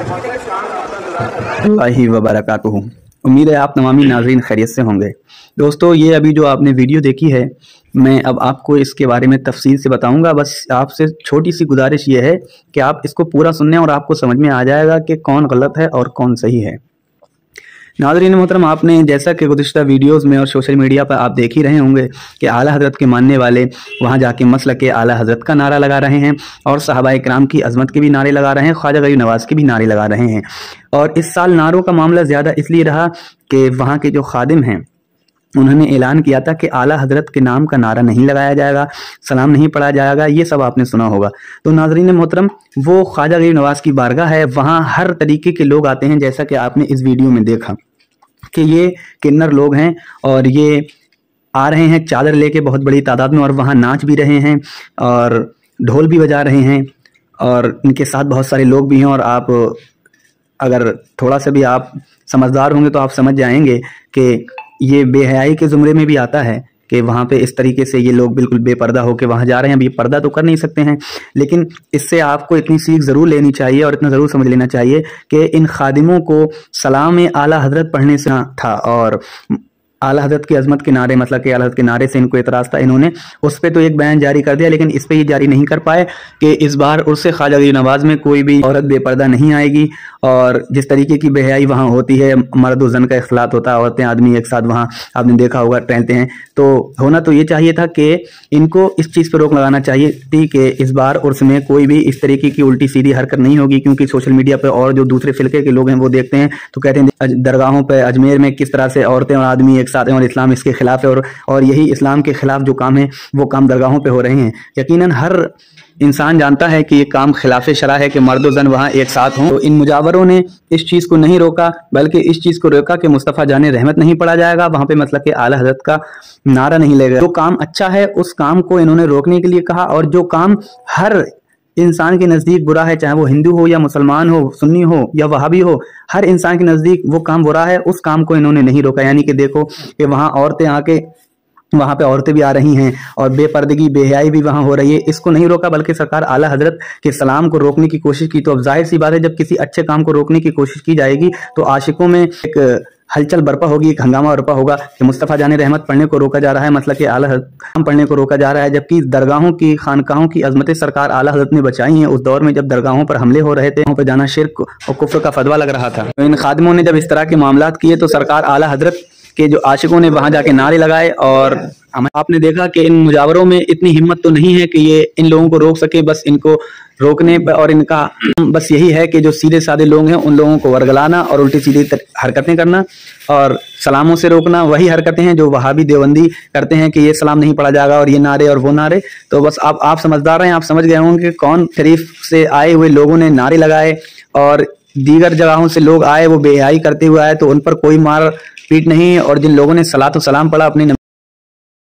अल्लाह व बरकातुहू। उम्मीद है आप तमामी नाज़रीन खैरियत से होंगे। दोस्तों, ये अभी जो आपने वीडियो देखी है, मैं अब आपको इसके बारे में तफसील से बताऊंगा। बस आपसे छोटी सी गुजारिश ये है कि आप इसको पूरा सुनने और आपको समझ में आ जाएगा कि कौन गलत है और कौन सही है। नाज़रीन मोहतरम, आपने जैसा कि गुज़िश्ता वीडियोज़ में और सोशल मीडिया पर आप देख ही रहे होंगे कि आला हज़रत के मानने वाले वहाँ जाके मसलक के आला हज़रत का नारा लगा रहे हैं और सहाबाए किराम की अज़मत के भी नारे लगा रहे हैं, ख्वाजा गरीब नवाज़ के भी नारे लगा रहे हैं। और इस साल नारों का मामला ज़्यादा इसलिए रहा कि वहाँ के जो खादिम हैं उन्होंने ऐलान किया था कि आला हज़रत के नाम का नारा नहीं लगाया जाएगा, सलाम नहीं पढ़ा जाएगा। ये सब आपने सुना होगा। तो नाज़रीन मोहतरम, वो ख्वाजा गरीब नवाज़ की बारगाह है, वहाँ हर तरीके के लोग आते हैं, जैसा कि आपने इस वीडियो में देखा कि ये किन्नर लोग हैं और ये आ रहे हैं चादर लेके बहुत बड़ी तादाद में, और वहाँ नाच भी रहे हैं और ढोल भी बजा रहे हैं और इनके साथ बहुत सारे लोग भी हैं। और आप अगर थोड़ा सा भी आप समझदार होंगे तो आप समझ जाएंगे कि ये बेहयाई के ज़ुमरे में भी आता है कि वहाँ पे इस तरीके से ये लोग बिल्कुल बेपर्दा होकर वहाँ जा रहे हैं। अभी पर्दा तो कर नहीं सकते हैं, लेकिन इससे आपको इतनी सीख ज़रूर लेनी चाहिए और इतना ज़रूर समझ लेना चाहिए कि इन खादिमों को सलाम आला हज़रत पढ़ने से था और आला हज़रत की अज़मत के नारे, मतलब कि आला हज़रत के नारे से इनको एतराज़ था। इन्होंने उस पर तो एक बयान जारी कर दिया, लेकिन इस पर ये जारी नहीं कर पाए कि इस बार उर्स ख्वाजा गरीब नवाज़ में कोई भी औरत बेपर्दा नहीं आएगी। और जिस तरीके की बेहयाई वहाँ होती है, मर्द और जन का इख्तिलात होता है, औरतें आदमी एक साथ वहाँ आपने देखा होगा टहलते हैं, तो होना तो ये चाहिए था कि इनको इस चीज़ पर रोक लगाना चाहिए थी कि इस बार उर्स में कोई भी इस तरीके की उल्टी सीधी हरकत नहीं होगी। क्योंकि सोशल मीडिया पर और जो दूसरे फिलके के लोग हैं वो देखते हैं तो कहते हैं दरगाहों पर अजमेर में किस तरह से औरतें और आदमी एक साथ हैं और इस्लाम इसके खिलाफ है, और यही इस्लाम के खिलाफ जो काम है वो काम दरगाहों पे हो रहे हैं। यकीनन हर इंसान जानता है कि ये काम खिलाफ शरा है कि मर्द और जन वहाँ एक साथ हों। तो इन मुजावरों ने इस चीज़ को नहीं रोका, बल्कि इस चीज़ को रोका कि मुस्तफ़ा जाने रहमत नहीं पढ़ा जाएगा, वहाँ पे मतलब कि आला हज़रत का नारा नहीं लगेगा। जो काम अच्छा है उस काम को इन्होंने रोकने के लिए कहा, और जो काम हर इंसान के नज़दीक बुरा है, चाहे वो हिंदू हो या मुसलमान हो, सुन्नी हो या वहाबी हो, हर इंसान के नज़दीक वो काम बुरा है, उस काम को इन्होंने नहीं रोका। यानी कि देखो कि वहाँ औरतें आके वहाँ पे औरतें भी आ रही हैं और बेपर्दगी बेहयाई भी वहाँ हो रही है, इसको नहीं रोका, बल्कि सरकार आला हज़रत के सलाम को रोकने की कोशिश की। तो अब जाहिर सी बात है, जब किसी अच्छे काम को रोकने की कोशिश की जाएगी तो आशिकों में एक हलचल बरपा होगी, एक हंगामा बरपा होगा कि मुस्तफ़ा जाने रहमत पढ़ने को रोका जा रहा है, मतलब कि आला हज़रत पढ़ने को रोका जा रहा है, जबकि दरगाहों की खानकाहों की अज़मतें सरकार आला हज़रत ने बचाई हैं। उस दौर में जब दरगाहों पर हमले हो रहे थे, वहाँ पर जाना शिर्क और कुफ्र का फतवा लग रहा था। तो इन खादिमों ने जब इस तरह के मामलात किए तो सरकार आला हज़रत के जो आशिकों ने वहाँ जाके नारे लगाए। और आपने देखा कि इन मुजावरों में इतनी हिम्मत तो नहीं है कि ये इन लोगों को रोक सके। बस इनको रोकने और इनका बस यही है कि जो सीधे साधे लोग हैं उन लोगों को वर्गलाना और उल्टी सीधी हरकतें करना और सलामों से रोकना। वही हरकतें हैं जो वहाबी देवबंदी करते हैं कि ये सलाम नहीं पढ़ा जाएगा और ये नारे और वो नारे। तो बस आप समझदार हैं, आप समझ गए होंगे कि कौन शरीफ से आए हुए लोगों ने नारे लगाए और दीगर जगहों से लोग आए वो बेहयाई करते हुए आए, तो उन पर कोई मार पीट नहीं। और जिन लोगों ने सलात व सलाम पढ़ा अपने